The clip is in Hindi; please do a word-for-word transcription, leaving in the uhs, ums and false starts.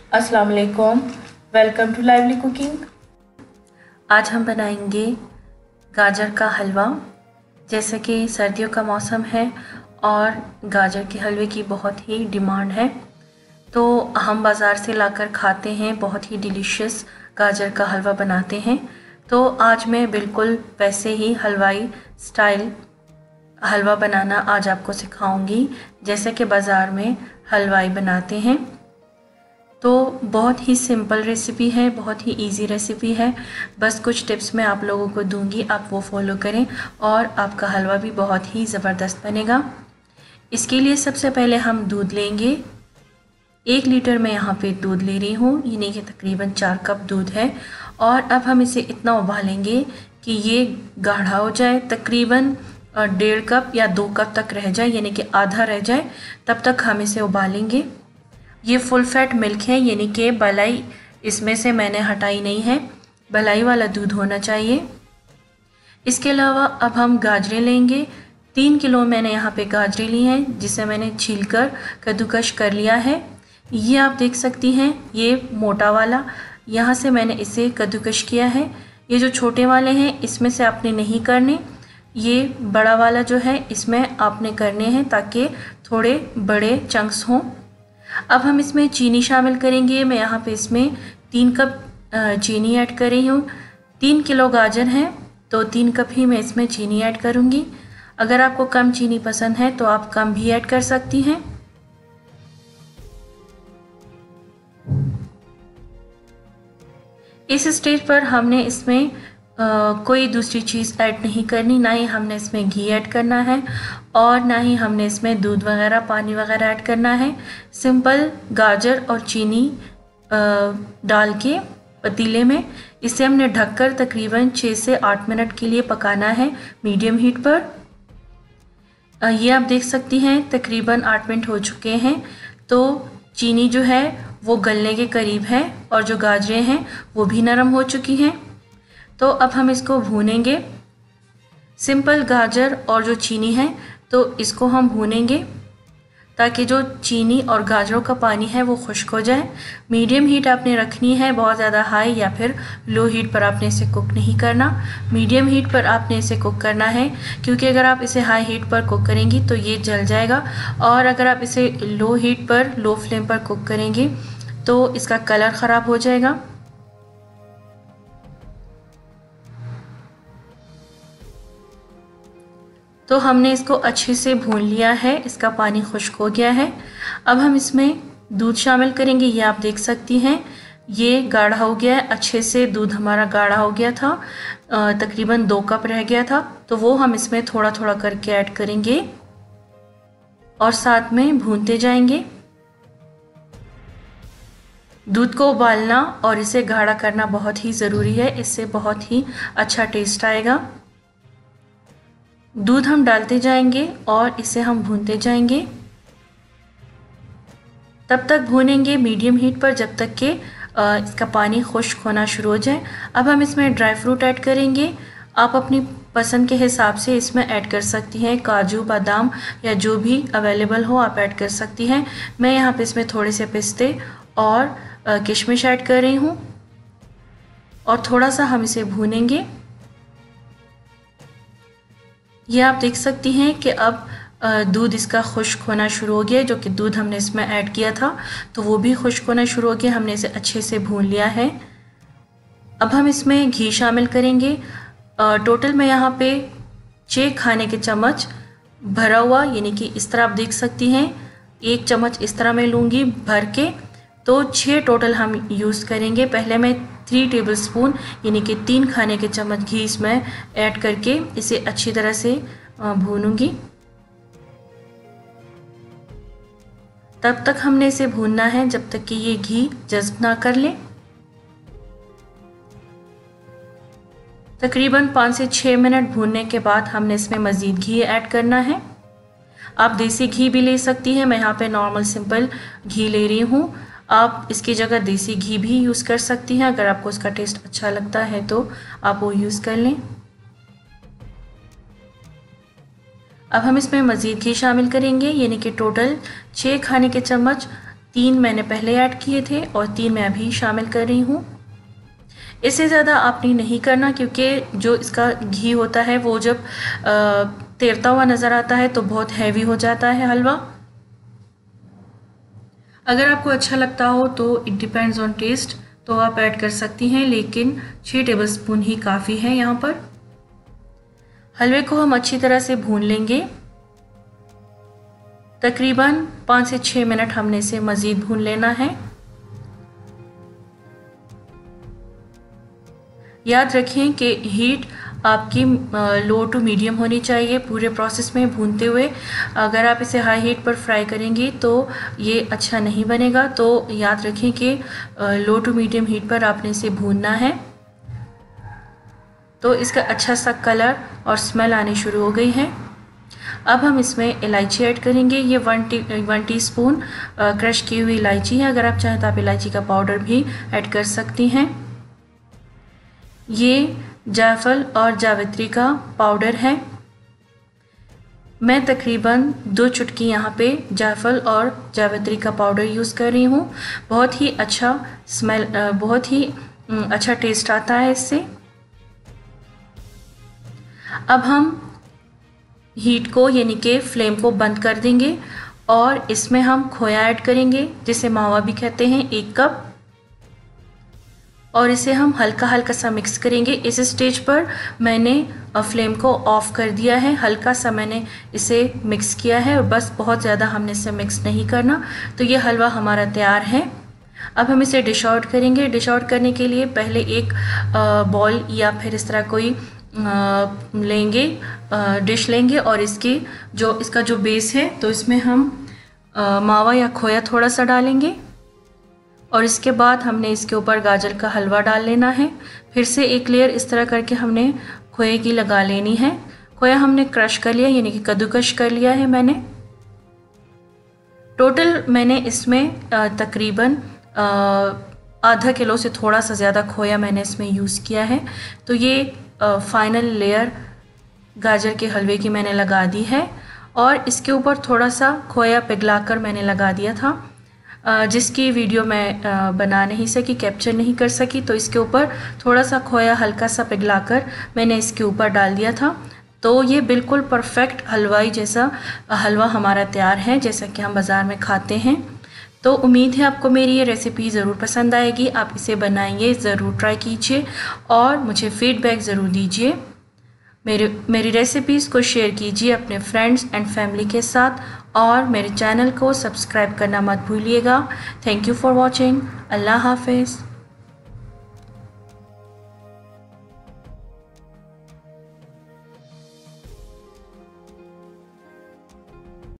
अस्सलाम वालेकुम, वेलकम टू लाइवली कुकिंग। आज हम बनाएंगे गाजर का हलवा। जैसे कि सर्दियों का मौसम है और गाजर के हलवे की बहुत ही डिमांड है, तो हम बाज़ार से लाकर खाते हैं, बहुत ही डिलीशियस गाजर का हलवा बनाते हैं। तो आज मैं बिल्कुल वैसे ही हलवाई स्टाइल हलवा बनाना आज आपको सिखाऊंगी, जैसे कि बाज़ार में हलवाई बनाते हैं। तो बहुत ही सिंपल रेसिपी है, बहुत ही इजी रेसिपी है। बस कुछ टिप्स मैं आप लोगों को दूंगी, आप वो फॉलो करें और आपका हलवा भी बहुत ही ज़बरदस्त बनेगा। इसके लिए सबसे पहले हम दूध लेंगे। एक लीटर मैं यहाँ पे दूध ले रही हूँ, यानी कि तकरीबन चार कप दूध है। और अब हम इसे इतना उबालेंगे कि ये गाढ़ा हो जाए, तकरीबन डेढ़ कप या दो कप तक रह जाए, यानी कि आधा रह जाए, तब तक हम इसे उबालेंगे। ये फुल फैट मिल्क है, यानी कि बलाई इसमें से मैंने हटाई नहीं है, बलाई वाला दूध होना चाहिए। इसके अलावा अब हम गाजरें लेंगे। तीन किलो मैंने यहाँ पे गाजरें ली हैं, जिसे मैंने छीलकर कद्दूकश कर लिया है। ये आप देख सकती हैं, ये मोटा वाला, यहाँ से मैंने इसे कद्दूकश किया है। ये जो छोटे वाले हैं इसमें से आपने नहीं करने, ये बड़ा वाला जो है इसमें आपने करने हैं, ताकि थोड़े बड़े चंक्स हों। अब हम इसमें चीनी शामिल करेंगे। मैं यहाँ पे इसमें तीन कप चीनी ऐड कर रही हूँ। तीन किलो गाजर हैं तो तीन कप ही मैं इसमें चीनी ऐड करूँगी। अगर आपको कम चीनी पसंद है तो आप कम भी ऐड कर सकती हैं। इस स्टेज पर हमने इसमें आ, कोई दूसरी चीज़ ऐड नहीं करनी, ना ही हमने इसमें घी ऐड करना है और ना ही हमने इसमें दूध वगैरह पानी वगैरह ऐड करना है। सिंपल गाजर और चीनी आ, डाल के पतीले में इसे हमने ढककर तकरीबन छः से आठ मिनट के लिए पकाना है मीडियम हीट पर। आ, ये आप देख सकती हैं तकरीबन आठ मिनट हो चुके हैं, तो चीनी जो है वो गलने के करीब है और जो गाजरें हैं वो भी नरम हो चुकी हैं। तो अब हम इसको भूनेंगे। सिंपल गाजर और जो चीनी है तो इसको हम भूनेंगे, ताकि जो चीनी और गाजरों का पानी है वो खुश्क हो जाए। मीडियम हीट आपने रखनी है, बहुत ज़्यादा हाई या फिर लो हीट पर आपने इसे कुक नहीं करना। मीडियम हीट पर आपने इसे कुक करना है, क्योंकि अगर आप इसे हाई हीट पर कुक करेंगी तो ये जल जाएगा, और अगर आप इसे लो हीट पर लो फ्लेम पर कुक करेंगी तो इसका कलर ख़राब हो जाएगा। तो हमने इसको अच्छे से भून लिया है, इसका पानी खुश्क हो गया है। अब हम इसमें दूध शामिल करेंगे। ये आप देख सकती हैं, ये गाढ़ा हो गया है, अच्छे से दूध हमारा गाढ़ा हो गया था, तकरीबन दो कप रह गया था। तो वो हम इसमें थोड़ा थोड़ा करके ऐड करेंगे और साथ में भूनते जाएंगे। दूध को उबालना और इसे गाढ़ा करना बहुत ही ज़रूरी है, इससे बहुत ही अच्छा टेस्ट आएगा। दूध हम डालते जाएंगे और इसे हम भूनते जाएंगे। तब तक भूनेंगे मीडियम हीट पर जब तक कि इसका पानी खुश्क होना शुरू हो जाए। अब हम इसमें ड्राई फ्रूट ऐड करेंगे। आप अपनी पसंद के हिसाब से इसमें ऐड कर सकती हैं, काजू बादाम या जो भी अवेलेबल हो आप ऐड कर सकती हैं। मैं यहाँ पे इसमें थोड़े से पिस्ते और किशमिश ऐड कर रही हूँ और थोड़ा सा हम इसे भूनेंगे। ये आप देख सकती हैं कि अब दूध इसका खुश्क होना शुरू हो गया, जो कि दूध हमने इसमें ऐड किया था तो वो भी खुश्क होना शुरू हो गया। हमने इसे अच्छे से भून लिया है। अब हम इसमें घी शामिल करेंगे। टोटल मैं यहाँ पे छः खाने के चम्मच भरा हुआ, यानी कि इस तरह आप देख सकती हैं, एक चम्मच इस तरह मैं लूँगी भर के, तो छः टोटल हम यूज़ करेंगे। पहले मैं थ्री टेबलस्पून यानी कि तीन खाने के चम्मच घी इसमें ऐड करके इसे अच्छी तरह से भूनूंगी। तब तक हमने इसे भूनना है जब तक कि ये घी जज्ब ना कर ले। तकरीबन पाँच से छः मिनट भूनने के बाद हमने इसमें मज़ीद घी ऐड करना है। आप देसी घी भी ले सकती हैं, मैं यहाँ पे नॉर्मल सिंपल घी ले रही हूँ। आप इसकी जगह देसी घी भी यूज़ कर सकती हैं, अगर आपको उसका टेस्ट अच्छा लगता है तो आप वो यूज़ कर लें। अब हम इसमें मज़ीद घी शामिल करेंगे, यानी कि टोटल छः खाने के चम्मच तीन मैंने पहले ऐड किए थे और तीन मैं अभी शामिल कर रही हूँ। इससे ज़्यादा आपने नहीं करना, क्योंकि जो इसका घी होता है वो जब तैरता हुआ नज़र आता है तो बहुत हैवी हो जाता है हलवा। अगर आपको अच्छा लगता हो तो इट डिपेंड्स ऑन टेस्ट, तो आप ऐड कर सकती हैं, लेकिन छः टेबलस्पून ही काफ़ी है यहाँ पर। हलवे को हम अच्छी तरह से भून लेंगे। तकरीबन पाँच से छः मिनट हमने इसे मज़ीद भून लेना है। याद रखें कि हीट आपकी लो टू मीडियम होनी चाहिए पूरे प्रोसेस में भूनते हुए। अगर आप इसे हाई हीट पर फ्राई करेंगी तो ये अच्छा नहीं बनेगा, तो याद रखें कि लो टू मीडियम हीट पर आपने इसे भूनना है। तो इसका अच्छा सा कलर और स्मेल आनी शुरू हो गई है। अब हम इसमें इलायची ऐड करेंगे। ये one tea one teaspoon crush की हुई इलायची है। अगर आप चाहें तो आप इलायची का पाउडर भी ऐड कर सकती हैं। ये जायफल और जावित्री का पाउडर है। मैं तकरीबन दो चुटकी यहाँ पे जायफल और जावित्री का पाउडर यूज़ कर रही हूँ। बहुत ही अच्छा स्मेल, बहुत ही अच्छा टेस्ट आता है इससे। अब हम हीट को यानी कि फ्लेम को बंद कर देंगे और इसमें हम खोया ऐड करेंगे, जिसे मावा भी कहते हैं, एक कप। और इसे हम हल्का हल्का सा मिक्स करेंगे। इस स्टेज पर मैंने फ्लेम को ऑफ कर दिया है, हल्का सा मैंने इसे मिक्स किया है और बस, बहुत ज़्यादा हमने इसे मिक्स नहीं करना। तो ये हलवा हमारा तैयार है। अब हम इसे डिश आउट करेंगे। डिश आउट करने के लिए पहले एक बॉल या फिर इस तरह कोई लेंगे, डिश लेंगे और इसकी जो इसका जो बेस है तो इसमें हम मावा या खोया थोड़ा सा डालेंगे और इसके बाद हमने इसके ऊपर गाजर का हलवा डाल लेना है। फिर से एक लेयर इस तरह करके हमने खोए की लगा लेनी है। खोया हमने क्रश कर लिया, यानी कि कद्दूकश कर लिया है मैंने। टोटल मैंने इसमें तकरीबन आधा किलो से थोड़ा सा ज़्यादा खोया मैंने इसमें यूज़ किया है। तो ये फाइनल लेयर गाजर के हलवे की मैंने लगा दी है और इसके ऊपर थोड़ा सा खोया पिघलाकर मैंने लगा दिया था, जिसकी वीडियो मैं बना नहीं सकी, कैप्चर नहीं कर सकी। तो इसके ऊपर थोड़ा सा खोया हल्का सा पिघलाकर मैंने इसके ऊपर डाल दिया था। तो ये बिल्कुल परफेक्ट हलवाई जैसा हलवा हमारा तैयार है, जैसा कि हम बाज़ार में खाते हैं। तो उम्मीद है आपको मेरी ये रेसिपी ज़रूर पसंद आएगी। आप इसे बनाइए, ज़रूर ट्राई कीजिए और मुझे फ़ीडबैक ज़रूर दीजिए। मेरे मेरी रेसिपीज़ को शेयर कीजिए अपने फ्रेंड्स एंड फैमिली के साथ और मेरे चैनल को सब्सक्राइब करना मत भूलिएगा। Thank you for watching. अल्लाह हाफिज़।